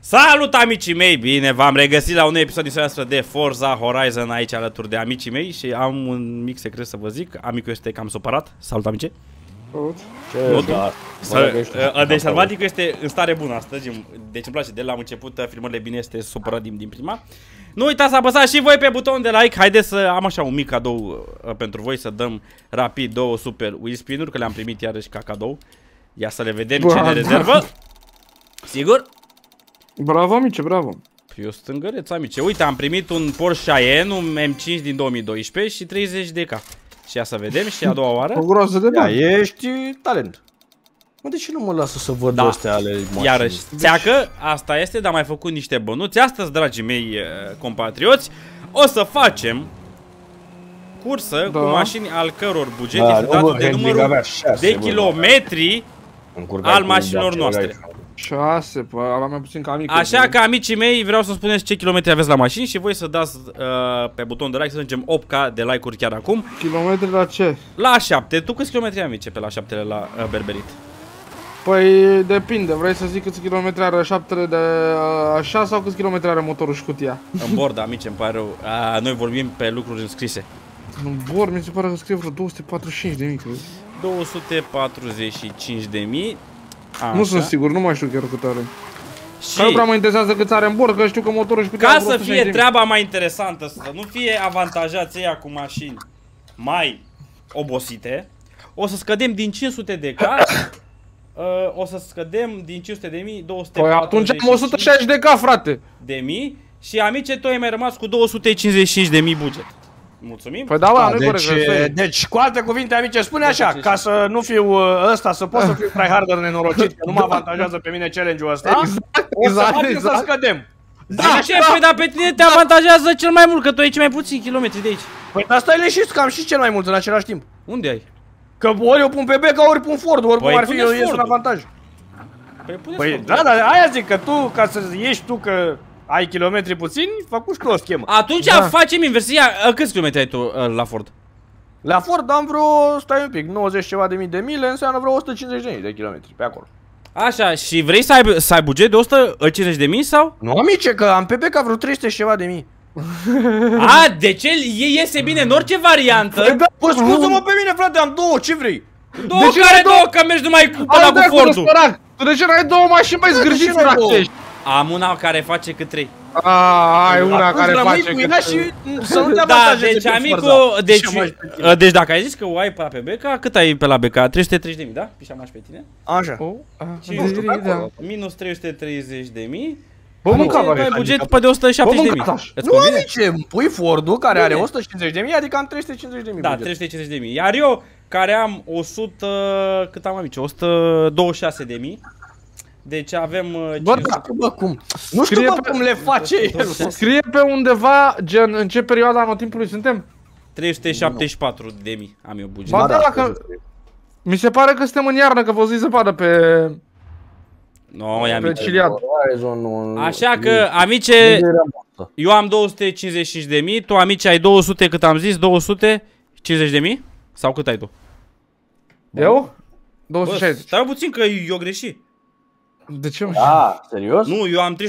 Salut amicii mei, bine v-am regăsit la un episod din seria de Forza Horizon aici alături de amicii mei și am un mic secret să vă zic, amicul este cam supărat. Salut amice. Deci Salvaticul este în stare bună astăzi, deci îmi place, de la început filmările bine, este supărat din prima. Nu uitați să apăsați și voi pe butonul de like, haideți să am așa un mic cadou pentru voi, să dăm rapid două super wheel spin-uri, că le-am primit iarăși ca cadou. Ia să le vedem ce ne rezervă. Sigur? Bravo, amice, bravo. Eu sunt stângăreț, amice. Uite, am primit un Porsche Cayenne, un M5 din 2012 și 30 de K. Și ia să vedem și a doua oară. O groază de bani. Ești talent. Mă, de ce nu mă lasă să văd astea ale mașinii? Iarăși, țeacă, asta este, dar mai făcut niște bănuți. Astăzi, dragii mei compatrioți, o să facem cursă cu mașini al căror buget este dat de numărul de kilometri al mașinilor noastre. 6, ala mai puțin ca mică. Așa că, amicii mei, vreau să spuneți ce kilometri aveți la mașini și voi să dați pe butonul de like, să ajungem 8K de like-uri chiar acum. Kilometri la ce? La 7. Tu câți kilometri ai, amice, pe la 7 la berberit? Păi depinde, vrei să zic câți kilometri are 7 de așa sau câți kilometri are motorul și cutia? În bord, amice, îmi pare rău. Noi vorbim pe lucruri înscrise. În bord mi se pare că scrie vreo 245.000, crezi? 245.000. Nu sunt sigur, nu mai știu chiar cât are. Și nu prea mă interesează cât are în bord, că știu că motorul și cutia. Ca să fie treaba mai interesantă, să nu fie avantajați ăia cu mașini mai obosite, o să scădem din 500 de K. O să scădem din 500 de mii, 240. Păi atunci am 160 de K, frate. De mii. Și amice, tu ai mai rămas cu 255 de mii buget. Mulțumim. Păi da, nu-i corect. Deci, cu alte cuvinte, amice, spune așa, ca să nu fiu ăsta, să pot să fiu tryharder nenorocit, că nu mă avantajează pe mine challenge-ul ăsta. Exact. Să scădem. Da, ce? Păi dar pe tine te avantajează cel mai mult, că tu ai cel mai puțini kilometri de aici. Păi dar stai leșit, că am și cel mai mult în același timp. Unde ai? Că ori o pun pe Beca, ori pun Ford, oricum ar fi, e un avantaj. Păi da, dar aia zic, că tu, ca să ieși tu că ai kilometri puțini, făcuși tu o schemă. Atunci facem inversia. Câți kilometri ai tu la Ford? La Ford am vreo, stai un pic, 90 ceva de mii de mile, înseamnă vreo 150 de mii de kilometri pe acolo. Așa, și vrei să ai buget de 150 de mii sau? Nu, amice, că am pe Beca vreo 300 ceva de mii. Deci el iese bine în orice variantă. Păi scuză-mă pe mine, frate, am două, ce vrei? Două care două, că mergi numai cu Fordul. Tu de ce n-ai două mașini mai zgârșit, frate? Am una care face cât 3. Ai una care face cât 3. Da, deci amicu, deci dacă ai zis că o ai pe Beca, cât ai pe la Beca? 330 de mii, da? Pișam așa pe tine. Așa. Minus 330 de mii. Bă, mâncava, ai buget pe de 170 de mii. Nu, amice, îmi pui Fordul care are 150 de mii, adică am 350 de mii. Da, 350 de mii. Iar eu, care am 100, cât am, amice? 126 de mii. Deci avem... Bă, cum? Nu știu cum le face el. Scrie pe undeva, gen, în ce perioada anotimpului suntem? 374 de mii am eu buget. Ba da, că... Mi se pare că suntem în iarnă, că vă zi zăpadă pe... No, i-am Ciliad. Așa că, amice, eu am 255 de mii, tu, amice, ai 200, cât am zis, 250 de mii? Sau cât ai tu? Eu? 260. Stai puțin că eu greșit. De ce, mă? Serios? Nu, eu am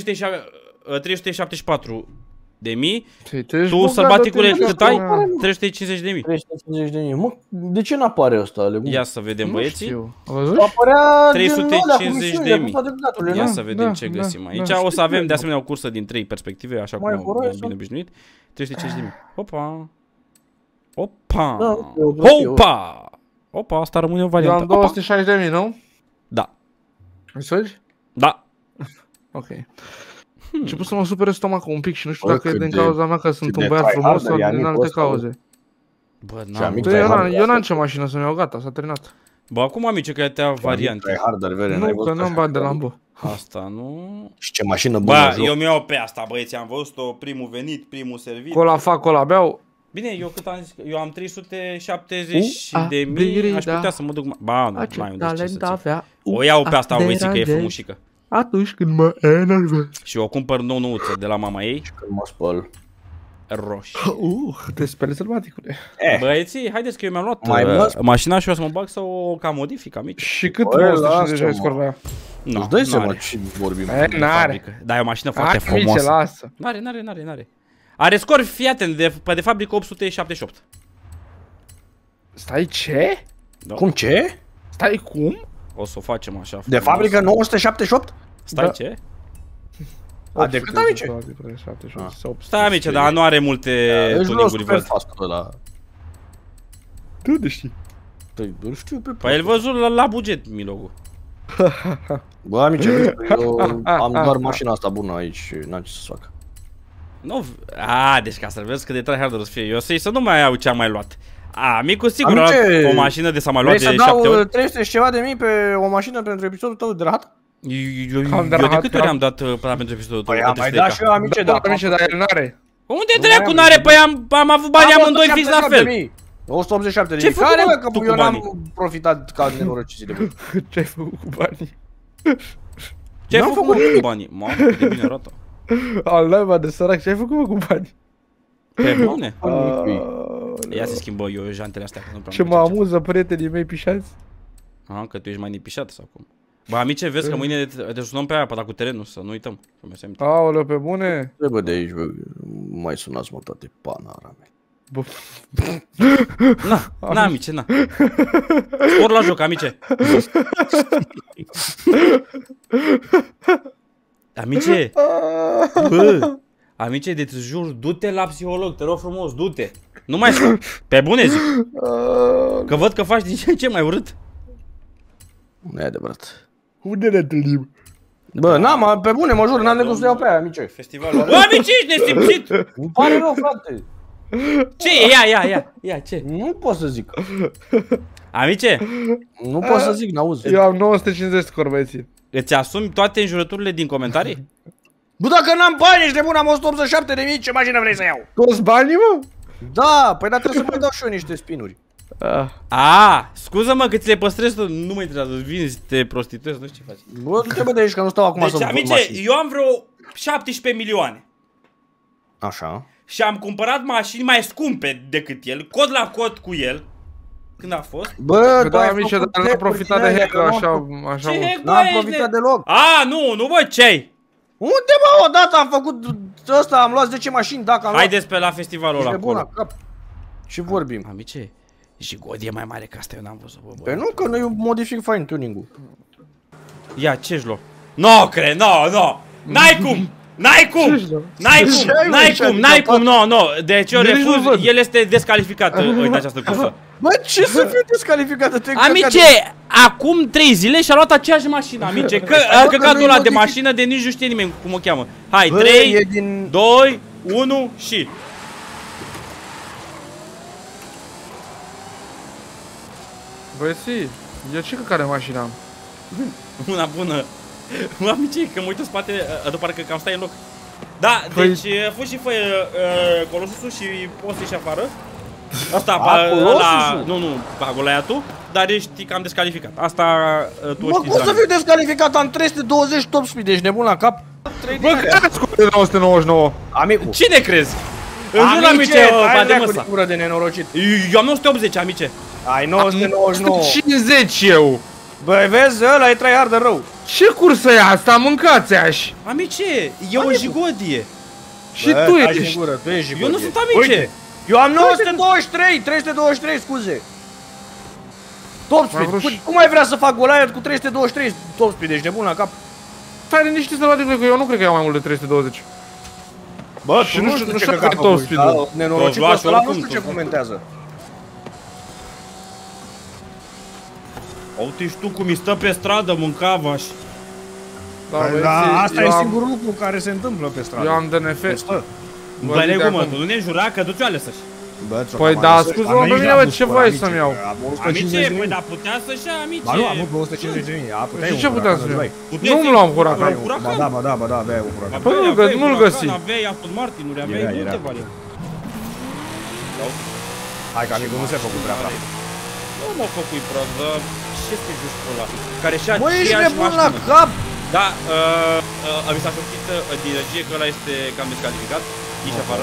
374 de mii. Tu, Sălbaticule, cât ai? 350 de mii. 350 de mii. Mă, de ce n-apare ăsta? Ia să vedem, băieții. Apărea 350 de mii. Ia să vedem ce găsim aici. O să avem de asemenea o cursă din 3 perspective, așa cum am bine obișnuit. 350 de mii. Opa! Opa! Opa! Opa, asta rămâne o variantă. Eu am 260 de mii, nu? Da. Înțelegi? Da. Ok. Început să mă supere stomacul un pic și nu știu dacă e din cauza mea că sunt un băiat frumos sau din alte cauze. Bă, eu n-am ce mașină să-mi iau, gata, s-a terminat. Bă, acum, amice, că te-a variante. Nu, că nu-mi bani de la bă. Asta nu... Și ce mașină bună. Bă, eu mi-au pe asta, băieți, am văzut-o, primul venit, primul servit. Cola fac, cola beau. Bine, eu cât am zis, eu am 370 de mii, aș putea să mă duc... Ba, nu, mai unde ce să țin. O iau pe asta, băieții, că e frumușică. Atunci când mă enervez. Și o cumpăr nou-nouță de la mama ei. Și când mă spăl. Roșii. Te speri Sălbaticule. Băieții, haideți că eu mi-am luat mașina și o să mă bag să o cam modific, amici. Și cât 250 ai scos la ea? Îți dai seama ce vorbim. N-are. Da, e o mașină foarte frumoasă. Lasă. N-are. Are scor, fii atent, de fabrică 878. Stai, ce? Da. Cum ce? Stai, cum? O să o facem așa. De fabrică 978? Stai, ce? A, de cât, amice? Stai, amice, dar nu are multe tuninguri, văd. Tu de știi? Păi, îl știu pe... Păi el văzut la buget, Milogu. Bă, amice, eu am doar mașina asta bună aici, n-am ce să fac. Nu, deci ca să vezi cât de tryhard o să fie. Eu să nu mai iau ce am mai luat. Micu, sigur, a luat o mașină de s-a mai luat de 7 ori. Vrei să dau 300 și ceva de mii pe o mașină pentru episodul tău de rahat? Eu de câte ori am dat până pentru episodul tău? Păi am mai dat și eu, amice, dar el n-are. Unde dracu n-are? Păi am avut bani amândoi fix la fel. 187 de Ce mii. Care, mă, că eu banii? n-am profitat ca nenorocițile, bă. Ce ai făcut cu banii? Ce ai făcut cu banii? Mamă, cât de bine arată. Aleva de sărac, ce ai făcut cu banii? Pe bune? Ia se schimbă eu jantele astea. Ce mă amuză prietenii mei pișați. Că tu ești mai nepișat sau cum? Bă, amice, vezi că mâine te sunăm pe aia, pe cu terenul, să nu uităm. Aoleu, pe bune? Trebuie de aici, bă, mai sunați, mă, toate panara mea. Na, amice, na. Spor la joc, amice. Amice, bă, amice, deci jur, du-te la psiholog, te rog frumos, du-te. Nu mai sta, pe bune zic. Că văd că faci din ce în ce mai urât. Nu e adevărat. Unde ne întâlnim? Bă, n-am, pe bune, mă jur, n-am de cum să iau pe aia, amice. Festivalul. Bă, amice, ești nesimțit. Îmi pare rău, frate. Ce e? Ia, ce? Nu pot să zic. Amice? Nu pot să zic, n-auzi. Eu am 950 scor, băieții. Îți asumi toate înjurăturile din comentarii? Bă, dacă n-am bani, ești de bun, am 187 de mii, ce mașină vrei să iau? Toți banii, mă? Da, păi dar trebuie să mai dau și eu niște spinuri. Scuză-mă că ți le păstrezi tu, nu mă interesează, vinzi, te prostituezi, nu știu ce faci. Bă, du-te bă de aici, că nu stau acum să văd mașini. Deci, amice, eu am vreo 17 milioane. Așa. Și am cumpărat mașini mai scumpe decât el, cod la cod cu el. Când a fost? Bă, da, amice, dar n-am profitat de hack așa. Ce n-am profitat deloc. Nu, bă, ce-ai? Unde, bă, odată am făcut ăsta, am luat 10 mașini, dacă am luat. Haideți pe la festivalul ăla acolo. Ce vorbim? Amice, și God e mai mare ca asta, eu n-am văzut, bă. Păi nu, că noi modific fine tuning-ul. Ia, ce-și lua? No, cred, no. N-ai cum! N-ai cum, no. Deci eu refuz, el este descalificat în această cursă. Bă, ce să fie descalificată? Amice, acum 3 zile și-a luat aceeași mașină, amice. Căcatul ăla de mașină de nici nu știe nimeni cum o cheamă. Hai, 3, 2, 1 și... Băieții, eu ce care mașină am? Una bună. Amice, că mă uit în spate, după că cam stai în loc. Da, deci fă și fă Colossusul și poți ieși afară. Asta, nu, Goliatul, dar ești cam descalificat. Asta tu știi. Cum să fiu descalificat? Am 320 top speed, ești nebun la cap? Bă, cât scoate de 999? Amicu. Cine crezi? Amice, hai de cură de nenorocit. Eu am 980, amice. Ai 999. 150 eu. Băi, vezi, ăla e tryhard de rău. Ce cursă e asta? Mâncați-aș! Amice, e o jigodie. Și tu ești. Eu nu sunt amice. Eu am 923, 323, scuze. Top speed. Cum ai vrea să fac Goliath cu 323 top speed? Ești nebun la cap? Stai liniștit să luat, că eu nu cred că iau mai mult de 320. Bă, tu nu știu ce că top speed-ul. Nenorocitul ăsta nu știu ce comentează. Uite și tu cum îi stă pe stradă, mâncavaș. Da, asta e singurul lucru care se întâmplă pe stradă. Eu am DNF. Băi, negumă, tu nu ne jura că du-ți-o alesă-și. Păi da, scuze-mă pe mine, bă, ce voi să-mi iau? Amice, păi da, putea să-și ia, amice. Ba nu, am avut 150 de mii, și ce puteam să iau? Nu luam Huracan. Ba da, aveai un Huracan. Păi nu-l găsi. Aveai Aston Martin-uri, aveai multe variante. Hai că amicul nu se-a făcut prea praf. Nu m-a făcut prost, dar ce este justul ăla? Care și-a bă, ești nebun la cap! Da, mi s-a șoptit din regie că ăla este cam descalificat. Ieși afară.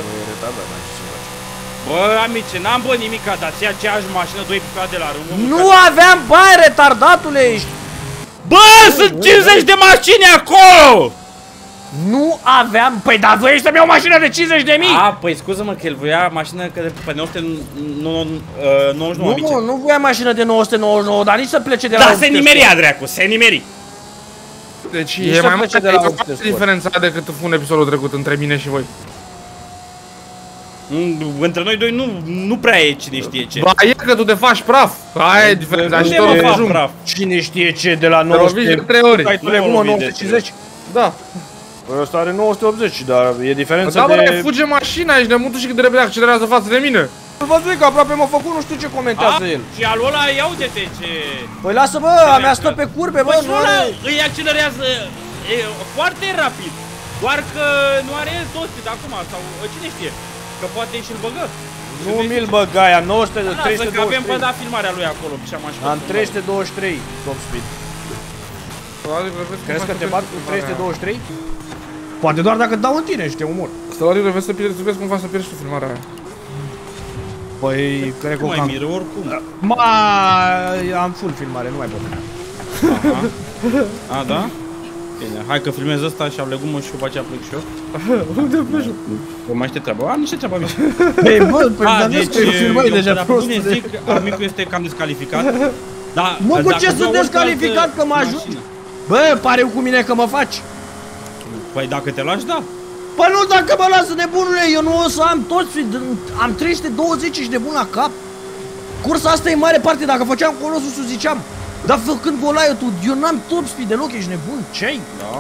Bă, amice, n-am bă nimica, dar ți-a aceeași mașină, 2 picate de la râmă. Nu aveam bani, retardatule ești! Bă, sunt 50 de mașini acolo! Nu aveam... Păi, dar voiai să-mi iau mașină de 50.000? A, păi scuză-mă că el voia mașină pe 999 amice. Nu voia mașină de 999, dar nici să plece de la... Da, se nimeria, dracu, se nimeri. Deci e mai mult de la diferența decât în episodul trecut între mine și voi. Între noi doi nu prea e cine știe ce. Ba, e că tu te faci praf. Aia e diferența și tot praf. Cine știe ce de la 900... 3 ori. Ai tu nebună 950? Da. Păi ăsta are 980, dar e diferența da, de... Da, bă, fuge mașina, ești nebun tu și cât de repede accelerează față de mine. Îl văzui că aproape m-a făcut, nu știu ce comentează el. Și al ăla, ia uite-te ce... Păi lasă bă, a mea stă pe curbe, bă, nu are... Îi accelerează foarte rapid. Doar că nu are 200 de acum, sau cine știe. Că poate și-l băgă. Nu mi-l băga aia, 900 de 323. Că avem până filmarea lui acolo, și am așa. Am 323 top speed. Crezi că te bat cu 323? Poate doar dacă dau în tine și te omor. Stălariule, vezi să vezi cum faci să pierzi tu filmarea aia. Păi, cred că mai miră oricum. Am full filmare, nu mai pot. A, da? Bine, hai că filmez ăsta și am legumă și după aceea plec și eu. Unde pleci? Bă, mai știe treaba? Niște treaba mici. Ei, bă, dar deci, filmări deja prost. Zic, amicul este cam descalificat. Da, mă, cu ce sunt descalificat că mă ajut? Bă, pare cu mine că mă faci. Păi dacă te lași, da. Păi nu, dacă mă lasă nebunule, eu nu o să am toți, am 320 și nebun la cap. Cursa asta e în mare parte, dacă făceam Colosusul ziceam. Dar făcând golaiul tu, eu n-am top speed deloc, ești nebun, ce-ai? Da.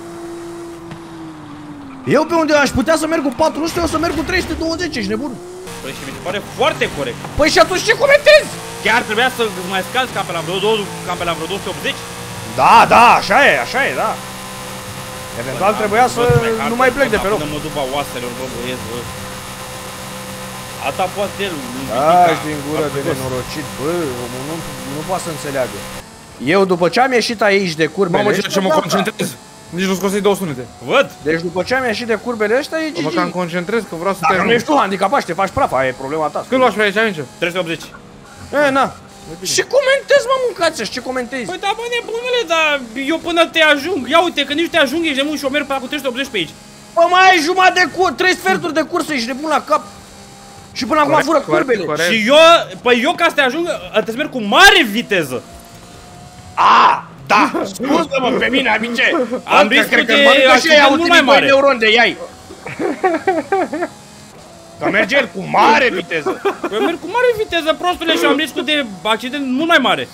Eu pe unde aș putea să merg cu 400, o să merg cu 320, ești nebun. Păi și mi se pare foarte corect. Păi și atunci ce comentezi? Chiar trebuia să mai scazi ca pe la vreo 280? Da, așa e, da. Eventual trebuia să nu mai plec de pe loc. Mă duc la oaselor, bă, băieți, bă. Ata poate el. Aș din gură de nenorocit, bă, omul nu poate să înțeleagă. Eu după ce am ieșit aici de curbele... Mamă, ce mă concentrez. Nici nu scosei 2 sunete. Văd. Deci după ce am ieșit de curbele ăștia e GG. Mă cam concentrez că vreau să te... Dacă nu ești tu handicapat și te faci praf, aia e problema ta. Când luași pe aici, amice? 380. Na. Și comentezi, mă, mâncați-și, ce comentezi? Păi da, bă, nebunule, dar eu până te ajung, ia uite, că nici te ajung, ești nebun și eu merg pe cu 380 pe aici. Bă, mai ai jumătate de curs, 3 sferturi de cursă, ești nebun la cap. Și până acum fură curbele. Și eu, ca să te ajung, trebuie să merg cu mare viteză. Da, scuză-mă pe mine, amice. Am riscul de accident mult mai mare. Neuron de iai. Că merge el cu mare viteză. Eu merg cu mare viteză, prostule, și am riscul de accident mult mai mare.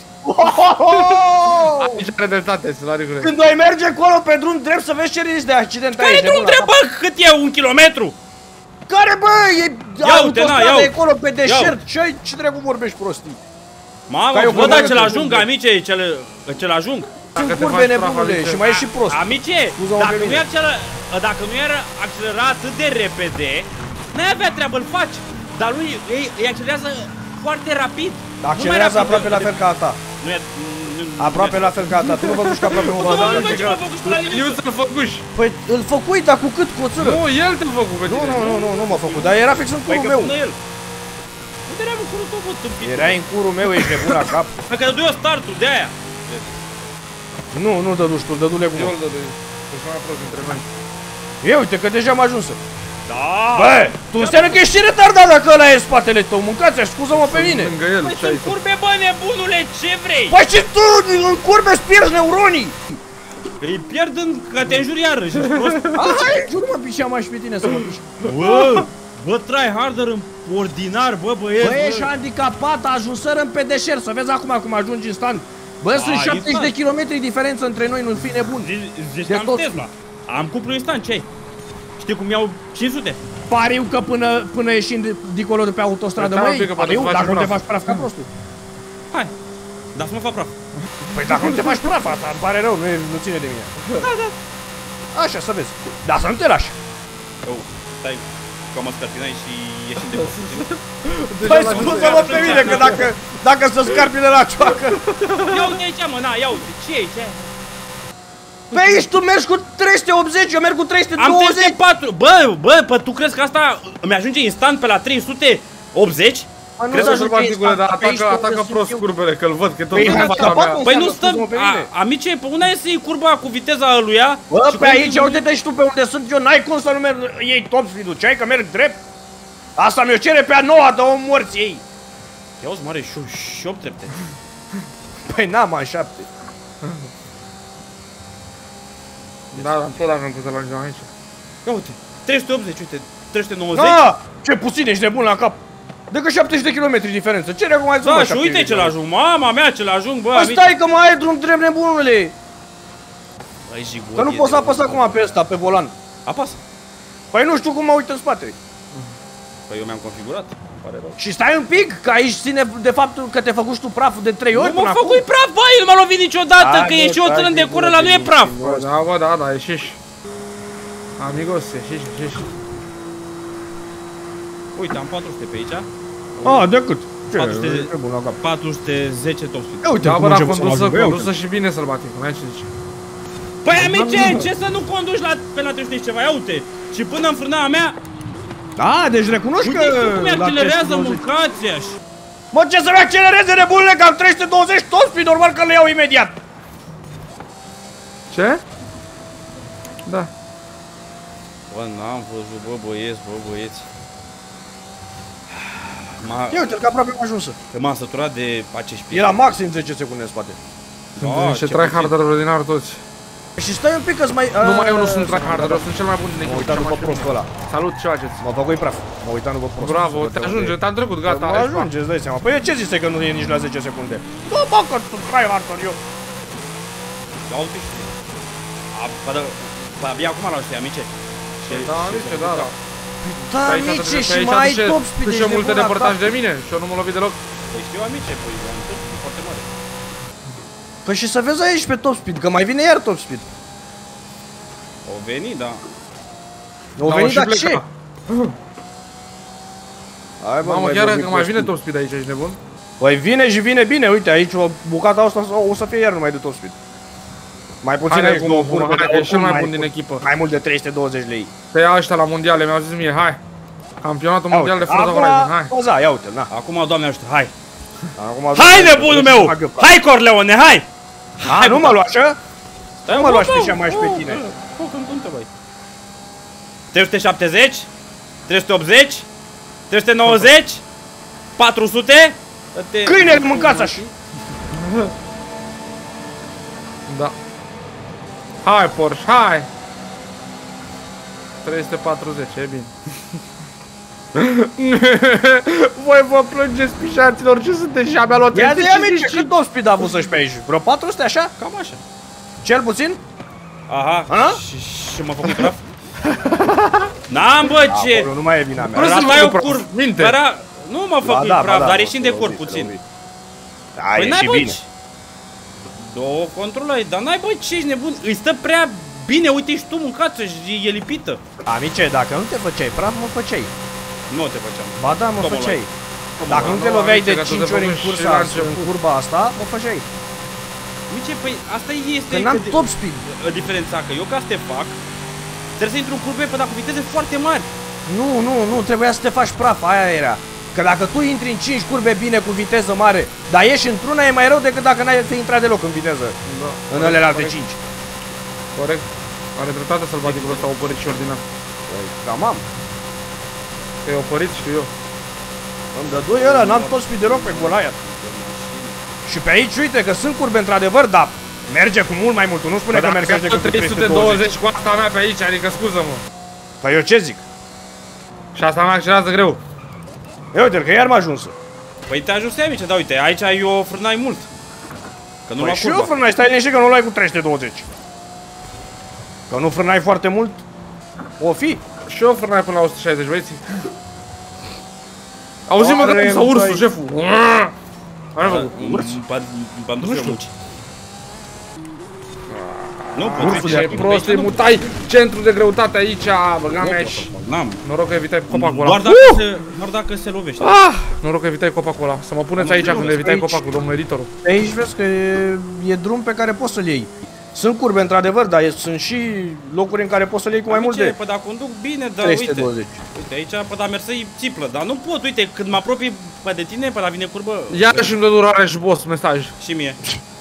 Aici are dreptate, Stălariule. Când ai merge acolo pe drum drept să vezi ce risc de accident ai. Care drum drept, bă? Cât e? 1 kilometru? Care, bă? E autostradă acolo pe deșert. Ce dracu vorbești prostii? Mamă, bă, dar ce-l ajung, amice, ce-l ajung. Sunt curbe nebunule și mai e și prost. Amice, dacă nu era accelerat atât de repede, n-ai avea treabă, îl faci. Dar lui îi accelerează foarte rapid. Accelerează aproape la fel ca a ta. Aproape la fel ca a ta. Tu nu făcuși ca aproape mă bădă. Eu să-l făcuși. Păi îl făcui, dar cu cât coțără? Nu, el te-a făcut pe tine. Nu m-a făcut, dar era fix în curul meu. Unde era în curul tău, bă, tâmpit? Erai în curul meu, ești nebun la cap. Păi că dădui eu startul, de aia. Nu dăduși tu, dădule cum. Eu îl dădui. Deci mai aproape între noi. Ia uite că deja am ajuns. Da! Bă, tu înseamnă că ești retardat dacă ăla e în spatele tău, mâncați-aș, scuză-mă pe mine. Lângă el, Păi ce ai sunt curbe, bă, nebunule, ce vrei? Păi și tu, în curbe îți pierzi neuronii. Îi pierd că te înjuri iarăși, ești prost. Hai, jur-mă, pișeam aș pe tine să mă piși. Bă, try harder în ordinar, bă, băieți. Bă, ești handicapat, ajunserăm pe deșert, să vezi acum cum ajungi instant. Bă, sunt 70 de kilometri diferență între noi, nu fi nebun. Zici că am Tesla. Am cuplu instant, ce-ai? Știi cum iau 500? Pariu că până ieșind dincolo de pe autostradă, măi, pariu, dacă nu te faci praf ca prostul. Hai, dar să mă fac praf. Păi dacă nu te faci praf, asta îmi pare rău, nu ține de mine. Da. Așa, să vezi. Dar să nu te lași. Stai, că mă scarpinai și ieșim de post. Păi scuză-mă pe mine, că dacă să scarpine la cioacă. Ia uite aici, mă, na, ia uite, ce e aici? Pe aici tu mergi cu 380, eu merg cu 320. Am 304, bă, tu crezi că asta îmi ajunge instant pe la 380? Crezi sălbaticule, dar atacă prost curbele, că-l văd, că tot Păi nu stăm, amice, pe una e să iei curba cu viteza lui. Bă, pe aici, uite-te și tu pe unde sunt eu, n-ai cum să nu iei top speed-ul, ce ai că merg drept? Asta mi-o cere pe a noua, dă-o morți ei. Ia uzi, mare, și 8 trepte. Păi n-am a 7. Da, tot avem cum să ajungem aici. Ia uite, 380, uite, 390. Da, ce puțin, ești nebun la cap. Decât 70 de km diferență, ce recum ai zis? Da, și uite ce l-ajung, mama mea ce l-ajung, bă, amici. Stai că mai ai drum drept, nebunule. Băi, Jigot, că nu poți să apăs acum pe ăsta, pe volan. Apasă. Păi nu știu cum mă uit în spate. Păi eu mi-am configurat, pare rău. Și stai un pic, că aici ține de faptul că te-ai făcut tu praful de 3 ori. Nu m-a făcut praf, băi, nu m-a lovit niciodată, că ești o țărân de cură, ăla nu e praf. Da, bă, da, ieșești. Amigos, ieșești. Uite, am 400 pe aici. De cât? 410 top speed. Uite, da, bă, dar condusă și bine sălbatic, n-ai ce zice. Păi, amice, ce să nu conduci pe la 300 și ceva, ia uite. Și până în frâna mea. Da, deci recunoști că... Uite cum mi-accelerează mâncați-aș. Mă, ce să-mi accelereze, nebunule, că am 320 top speed, normal că le iau imediat. Ce? Da. Bă, n-am văzut, bă, băieți. Ia uite-l că aproape m-a ajunsă. Că m-am săturat de acești piei. E la maxim 10 secunde în spate. Sunt niște tryharder ordinari toți. Și stai un pic că-ți mai... Nu mai eu nu sunt tryharder, eu sunt cel mai bun din echipă. Mă uitam după prostul ăla. Salut, ce faceți? M-a făcut praf. Mă uitam după prostul. Bravo, te ajunge, te-am trecut, gata. Mă ajunge, îți dai seama. Păi ce zici că nu e nici la 10 secunde? Bă, bă, că sunt tryharder eu. Ia uite și... Abia acum l-au știi, amice. Da, amice, da. Da, amice, și mai ai top speed. Tu și-o multe deportaje de mine și eu nu mă lovi deloc. Păi știu, amice, păi am tot foarte mare. Păi și să vezi aici pe top speed, că mai vine iar top speed. O veni, da. O veni, dar ce? Mamă, chiar că mai vine top speed aici, ești nebun? Păi vine și vine bine, uite, aici o bucată asta o să fie iar numai de top speed. Mai puțin aici două curbe, e cel mai bun din echipă. Mai mult de 320 lei. Pe ia ăștia la mondiale, mi-au zis mie, hai. Campionatul mondial de Forza Horizon, hai. Poza, ia uite, na. Acum, Doamne ajută, hai. Hai, nebunul meu! Hai, Corleone, hai! Hai, nu mă lua așa? Nu mă lua și pe cea mai și pe tine. 370, 380, 390, 400. Câine, mâncați așa! Da. Hai, Porsche, hai! 340, e bine. Voi vă plângeți, pișaților, ce sunteți și abia luat 355. Cât top speed a avut să-și pe aici? Vreo 400 așa? Cam așa. Cel puțin? Aha. Și m-a făcut praf? N-am, bă, ce? Nu mai e vina mea. Vreau să mai iau curb. Nu m-a făcut praf, dar ieșim de cur puțin. Păi n-ai, bă, două controlai, dar n-ai, bă, ce ești nebun? Îi stă prea bine, uite și tu mâncață și e lipită. Amice, dacă nu te făceai praf, mă făceai. Nu te făceam. Ba da, mă făceai. Dacă nu te loveai de 5 ori în cursa, în curba asta, mă făceai. Amice, păi asta este... Că n-am top speed. Diferența, că eu ca să te fac, trebuie să intru în curbe pe dar cu viteze foarte mari. Nu, trebuia să te faci praf, aia era. Că dacă tu intri în 5 curbe bine cu viteză mare, dar ieși într-una, e mai rău decât dacă n-ai intrat deloc în viteză. Da. În alelalte 5. Corect. Are dreptate sălbaticul ăsta, opărit și ordinar. Da, mam. Că e opărit, știu eu. Îmi dădui ăla, n-am tot speed deloc pe golaia. Și pe aici, uite că sunt curbe într-adevăr, dar merge cu mult mai mult. Nu spune că merge cu 320 cu asta mea pe aici, adică scuză-mă. Păi eu ce zic? Și asta mea accelerează greu. Ia uite-l, că iar m-a ajuns. Păi te ajustai, amice, da, uite, aici eu frânai mult. Că nu păi și eu frânai, stai liniștit că nu l-ai cu 320. Că nu frânai foarte mult, o fi. Și eu frânai până la 160, băieții. Auzi-mă că sau ursul, șeful. Are făcut? Nu știu. Nu pot. Ce prost, îi mutai centrul de greutate aici, băga mea și... N-am. Noroc că evitai copacul ăla. Doar dacă se lovește. Noroc că evitai copacul ăla. Să mă puneți aici când evitai copacul, domnul editorul. Aici vezi că e drum pe care poți să-l iei. Sunt curbe într-adevăr, dar sunt și locuri în care poți să le iei cu mai mult de Păi dar conduc bine, dar 320. Uite, aici pe da mersă-i țiplă, dar nu pot, uite, când mă apropii pe de tine, pe la vine curbă. Ia și-mi dă durare și boss, mesaj. Și mie.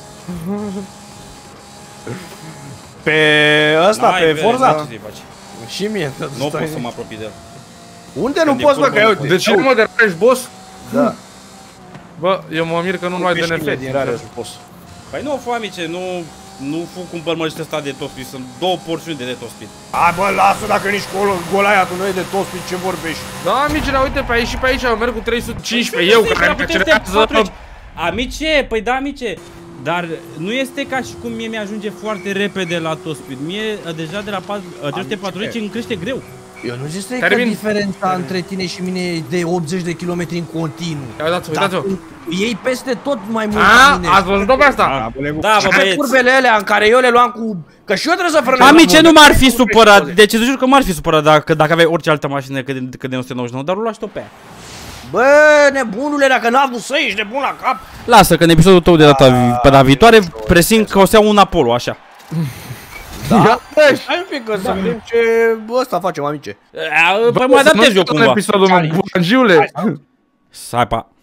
Pe ăsta, pe Forza? Ce să-i faci? Și mie. Nu pot să mă apropii de el. Unde nu poți, bă, că eu... De ce mă deranjezi, boss? Da. Bă, eu mă mir că nu ai DNF. Din rare boss. Păi nu, foamice, nu cumpăr măriște ăsta de toast speed, sunt 2 porțiuni de toast speed. Hai bă, lasă dacă nici golaiatul nu e de toast speed, ce vorbești? Da, amicile, uite pe aici și pe aici, eu merg cu 315, eu care îmi accelerează. Amice, păi da, amice, dar nu este ca și cum mie mi-ajunge foarte repede la toast speed. Mie deja de la 340 îmi crește greu. Eu nu zic că diferența între tine și mine e de 80 de km în continuu. Uitați-o. Ei peste tot mai mult ca mine. Ați văzut-o pe asta? Da, bă, băieți. Curbele alea în care eu le luam cu... Că și eu trebuie să frânez. Amice, nu m-ar fi supărat. Deci îți jur că m-ar fi supărat dacă aveai orice altă mașină cât de 199, dar o lași tot pe aia. Bă, nebunule, dacă n-a vrut să ești nebun la cap. Lasă că în episodul tău de data viitoare presimt că o să iau un Apollo, așa. Da? Stai un pic că să vedem ce ăsta facem, amice. Păi mă adaptez eu cumva. Episodul meu, bulangiule. Hai, pa.